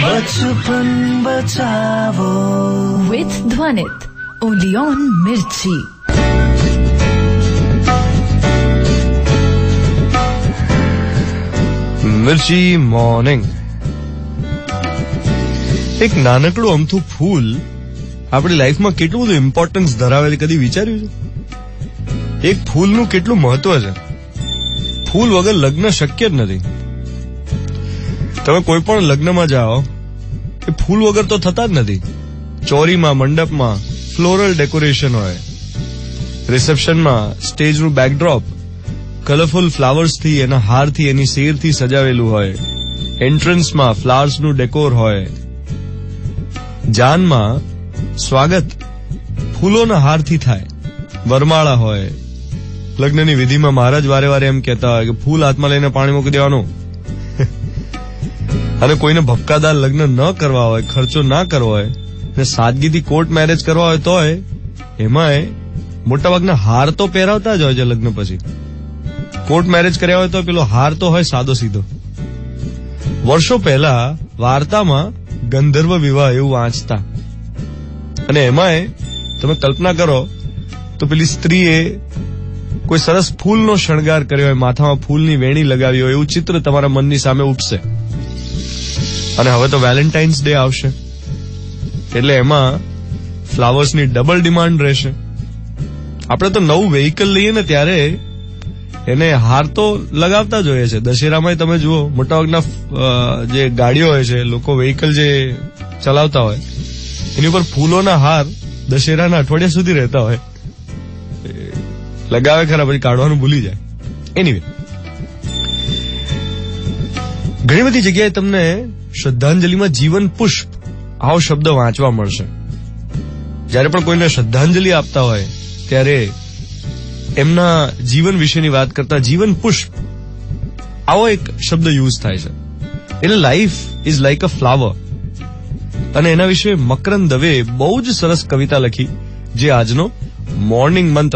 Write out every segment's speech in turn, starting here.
बचपन बचाओ with Dhwanit, only on Mirchi. Mirchi morning. એક નાનકડું અમથું ફૂલ આપણી લાઈફમાં કેટલું બધું ઇમ્પોર્ટન્સ ધરાવે છે, કદી વિચાર્યું છે? એક ફૂલનું કેટલું મહત્વ છે. ફૂલ વગર લગ્ન શક્ય જ નથી. તમે કોઈ પણ લગ્નમાં જાઓ એ ફૂલ વગર તો થતા જ નથી. ચોરીમાં, મંડપમાં ફ્લોરલ ડેકોરેશન હોય, રિસેપ્શનમાં સ્ટેજનું બેકડ્રોપ કલરફુલ ફ્લાવર્સથી, એના હારથી, એની સેરથી સજાવેલું હોય, એન્ટ્રન્સમાં ફ્લાવર્સનું ડેકોર હોય, જાનમાં સ્વાગત ફૂલોના હારથી થાય, વરમાળા હોય, લગ્નની વિધિમાં મહારાજ વારે વારે એમ કહેતા હોય કે ફૂલ હાથમાં લઈને પાણી મૂકી દેવાનું. અને કોઈને ભપકાદાર લગ્ન ન કરવા હોય, ખર્ચો ના કરવો હોય ને સાદગીથી કોર્ટ મેરેજ કરવા હોય તોય એમાંય મોટાભાગના હાર તો પહેરાવતા જ હોય છે. લગ્ન પછી કોર્ટ મેરેજ કર્યા હોય તો પેલો હાર તો હોય સાદો સીધો. વર્ષો પહેલા વાર્તામાં ગંધર્વ વિવાહ એવું વાંચતા, અને એમાંય તમે કલ્પના કરો તો પેલી સ્ત્રીએ કોઈ સરસ ફૂલનો શણગાર કર્યો હોય, માથામાં ફૂલની વેણી લગાવી હોય, એવું ચિત્ર તમારા મનની સામે ઉપસે. અને હવે તો વેલેન્ટાઇન્સ ડે આવશે એટલે એમાં ફ્લાવર્સની ડબલ ડિમાન્ડ રહેશે. આપણે તો નવું વ્હીકલ લઈએ ને ત્યારે એને હાર તો લગાવતા જ હોઈએ છે. દશેરામાં તમે જુઓ મોટાભાગના જે ગાડીઓ હોય છે, લોકો વ્હીકલ જે ચલાવતા હોય એની ઉપર ફૂલોના હાર દશેરાના અઠવાડિયા સુધી રહેતા હોય. લગાવે ખરા, પછી કાઢવાનું ભૂલી જાય. એનીવે, ઘણી બધી જગ્યાએ તમને શ્રદ્ધાંજલિમાં જીવન પુષ્પ આવો શબ્દ વાંચવા મળશે. જયારે પણ કોઈને શ્રદ્ધાંજલિ આપતા હોય ત્યારે એમના જીવન વિશેની વાત કરતા જીવન પુષ્પ આવો એક શબ્દ યુઝ થાય છે. એટલે life is like a flower. અને એના વિશે મકરંદ દવે બહુ જ સરસ કવિતા લખી, જે આજનો મોર્નિંગ મંત્ર.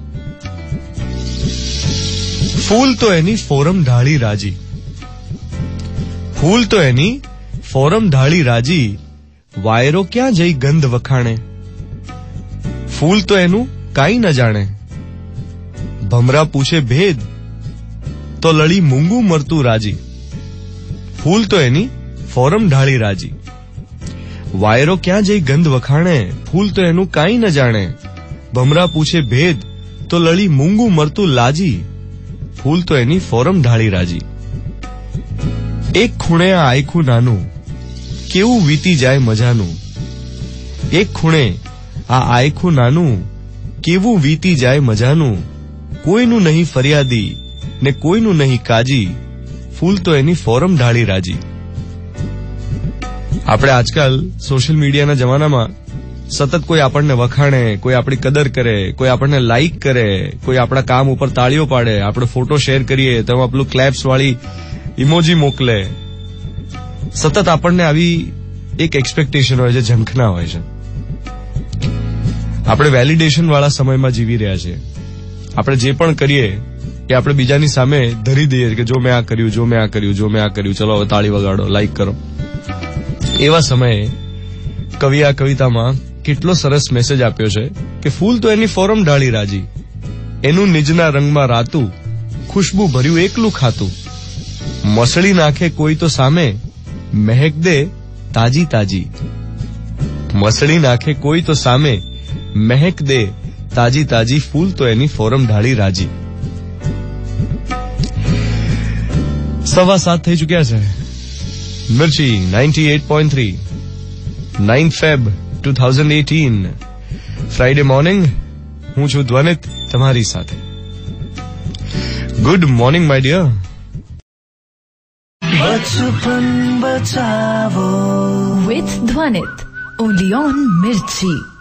ફૂલ તો એની ફોરમ ઢાળી રાજી, ફૂલ તો એની ફોરમ ઢાળી રાજી, વાયરો ક્યાં જઈ ગંધ વખાણે, ફૂલ તો એનું કાંઈ ન જાણે, ભમરા પૂછે ભેદ તો લડી મૂંગું મરતું રાજી, ફૂલ તો એની ફોરમ ઢાળી રાજી, વાયરો ક્યાં જઈ ગંધ વખાણે, ફૂલ તો એનું કાંઈ ન જાણે, ભમરા પૂછે ભેદ તો લડી મૂંગું મરતું લાજી, ફૂલ તો એની ફોરમ ઢાળી રાજી. એક ખૂણે આ આયખું નાનું, કેવું વીતી જાય મજાનું, એક ખૂણે આ આયખું નાનું, કેવું વીતી જાય મજાનું, કોઈનું નહીં ફરિયાદી ને કોઈનું નહીં કાજી, ફૂલ તો એની ફોરમ ઢાળી રાજી. આપણે આજકાલ સોશિયલ મીડિયાના જમાનામાં સતત કોઈ આપણને વખાણે, કોઈ આપણી કદર કરે, કોઈ આપણને લાઈક કરે, કોઈ આપણા કામ ઉપર તાળીઓ પાડે, આપણે ફોટો શેર કરીએ તો પેલું ક્લેપ્સ વાળી ઇમોજી મોકલે. સતત આપણને આવી એક એક્સપેક્ટેશન હોય છે, ઝંખના હોય છે. આપણે વેલિડેશન વાળા સમયમાં જીવી રહ્યા છીએ. આપણે જે પણ કરીએ એ આપણે બીજાની સામે ધરી દઈએ કે જો મેં આ કર્યું, જો મેં આ કર્યું, જો મેં આ કર્યું, ચલો હવે તાળી વગાડો, લાઈક કરો. એવા સમયે કવિ આ કવિતામાં કેટલો સરસ મેસેજ આપ્યો છે કે ફૂલ તો એની ફોરમ ઢાળી રાજી, એનું નિજના રંગમાં રાતું, ખુશ્બુ ભર્યું એકલું ખાતું, મસળી નાખે કોઈ તો સામે, મહેક દે તાજી તાજી, મસળી નાખે કોઈ તો સામે, મહેક દે તાજી તાજી, ફૂલ તો એની ફોરમ ઢાળી રાજી. 7:15 થઈ ચુક્યા છે. Mirchi 98.3, 9 Feb 2018, Friday morning. હું છું ધ્વનિત તમારી સાથે. Good morning my dear. बचपन बचाओ with Dhwanit, only on Mirchi.